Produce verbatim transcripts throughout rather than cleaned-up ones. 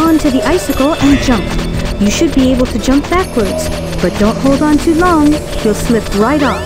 onto the icicle and jump. You should be able to jump backwards, but don't hold on too long. You'll slip right off.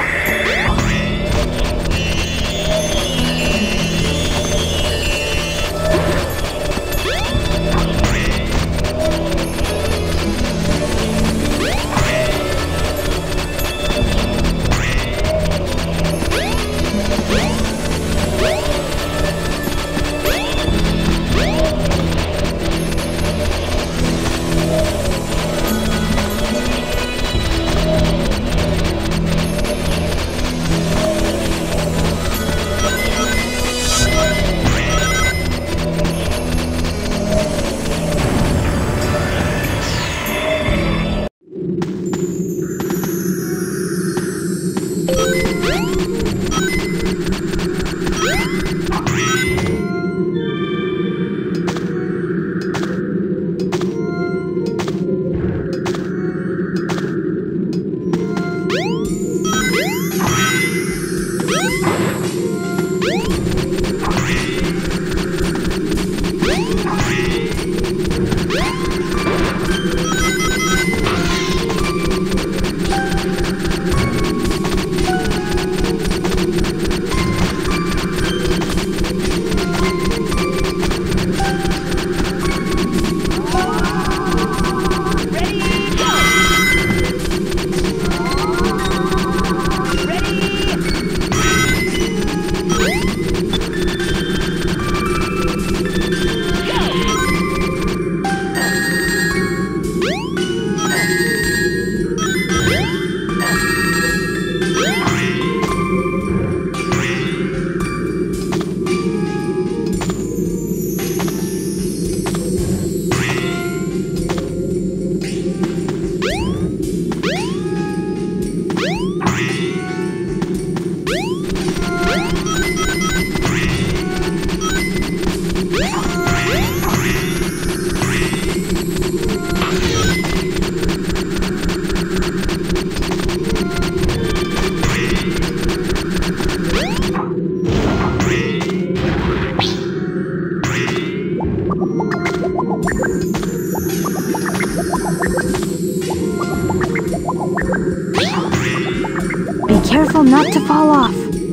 Be careful not to fall off.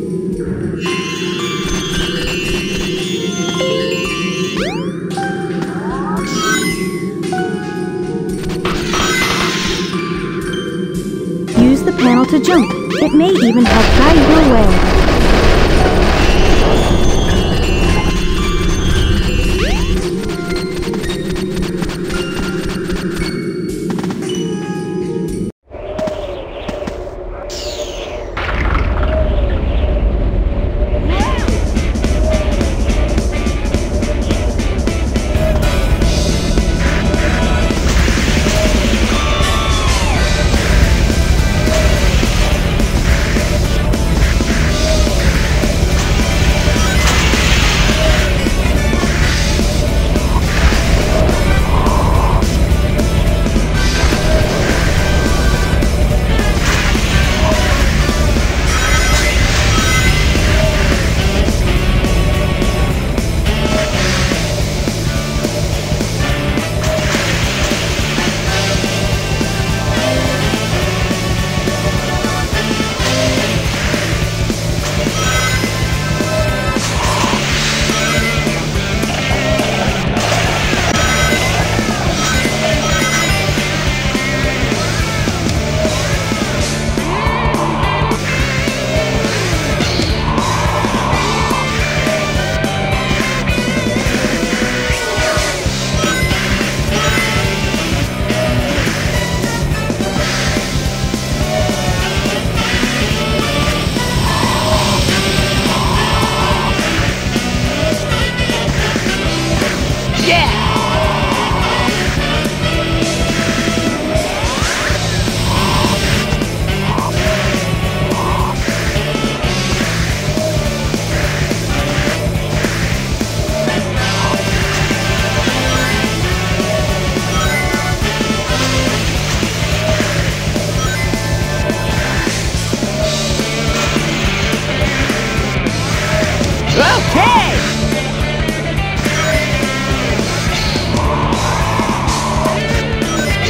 Use the panel to jump. It may even help guide your way.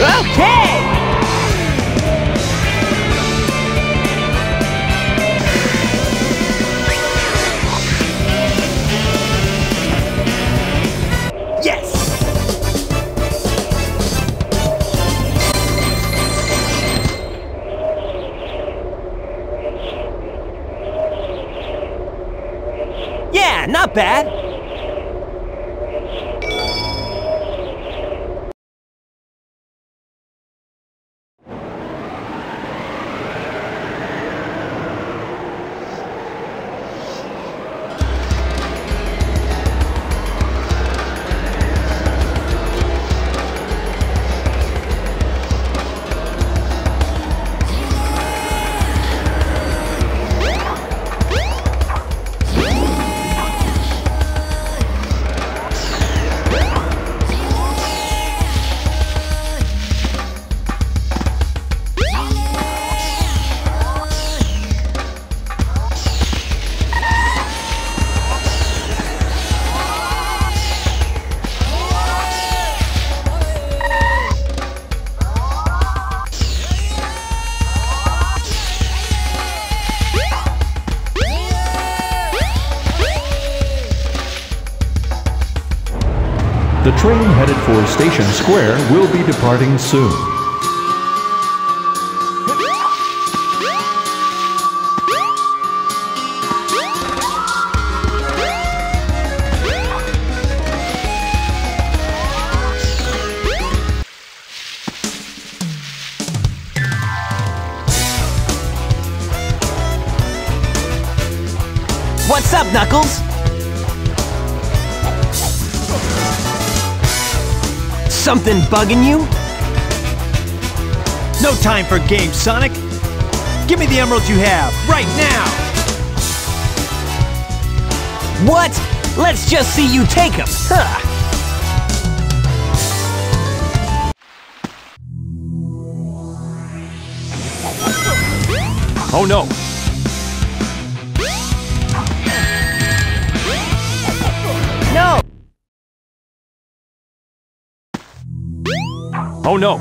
Okay! Yeah, not bad. The train headed for Station Square will be departing soon. What's up, Knuckles? Something bugging you? No time for games, Sonic! Give me the emeralds you have, right now! What? Let's just see you take them! Huh. Oh no! No! Oh no!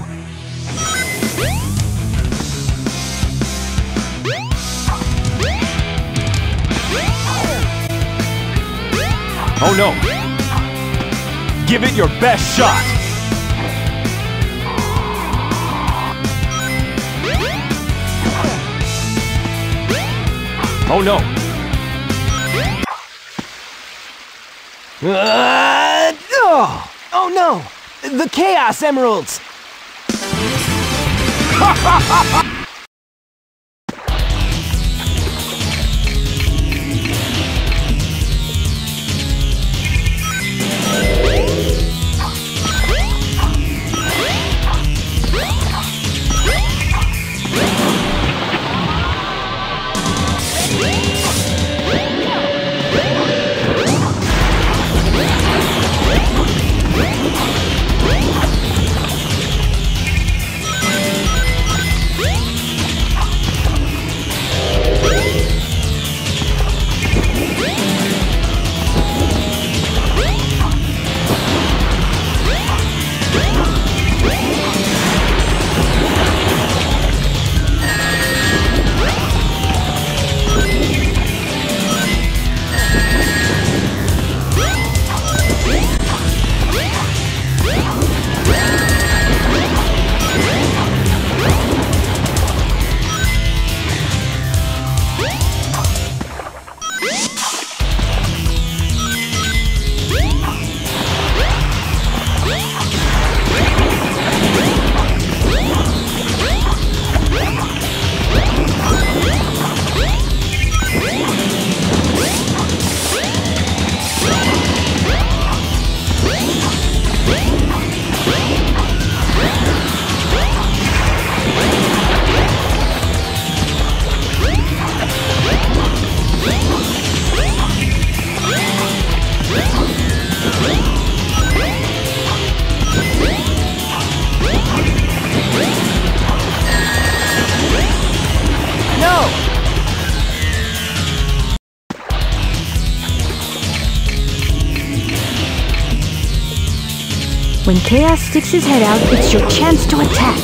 Oh no! Give it your best shot! Oh no! Uh, oh, oh no! The Chaos Emeralds! Woo! When Chaos sticks his head out, it's your chance to attack.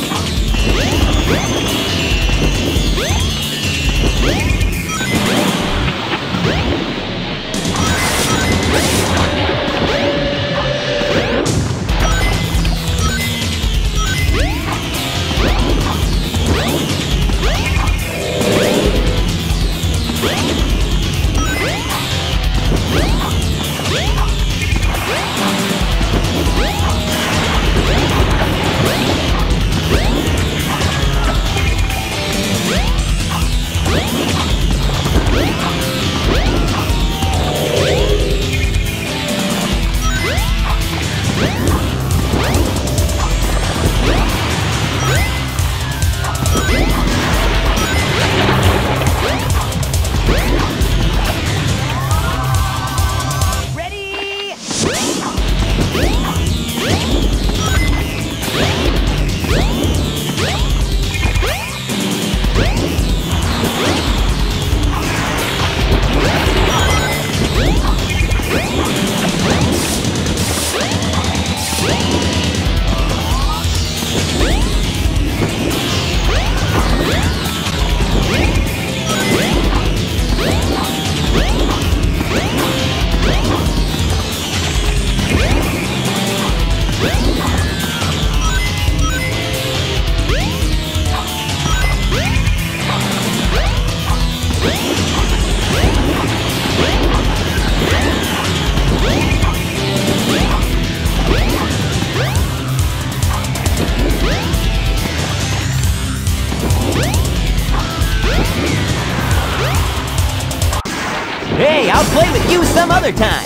Hey, I'll play with you some other time.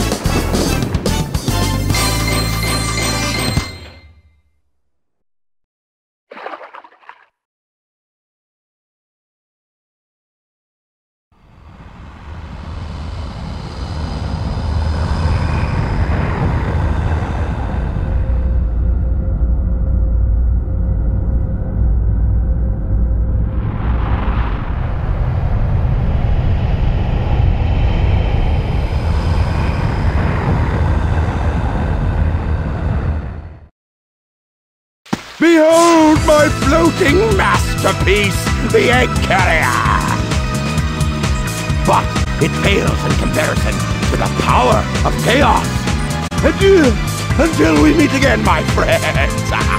Behold my floating masterpiece, the Egg Carrier! But it pales in comparison to the power of Chaos. Adieu, until we meet again, my friends!